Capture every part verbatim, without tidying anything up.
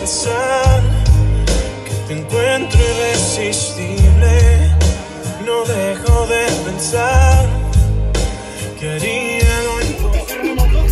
pensar que te encuentro irresistible. No dejo de pensar que haría lo imposible.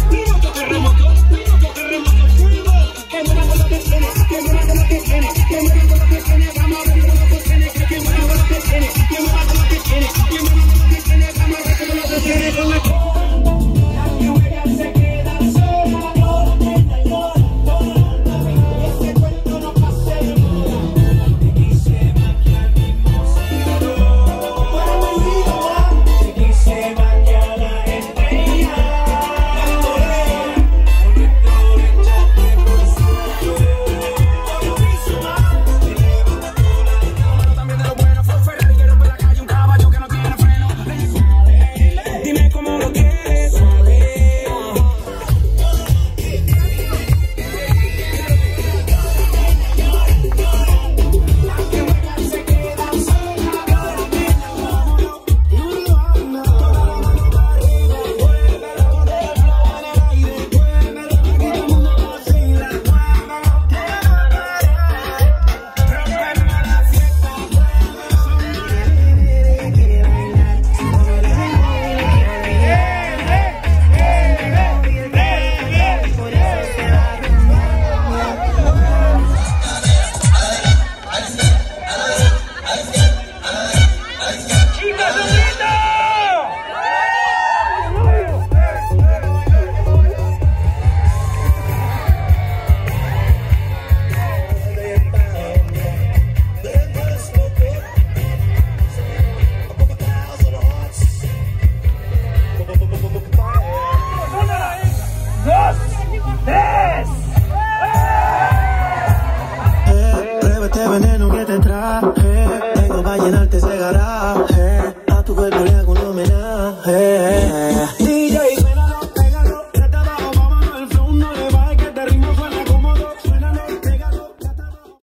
Este veneno que te traje, tengo para llenarte ese garaje. A tu cuerpo le hago un homenaje.